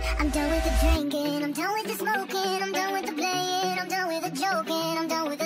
I'm done with the drinking, I'm done with the smoking, I'm done with the playing, I'm done with the joking, I'm done with the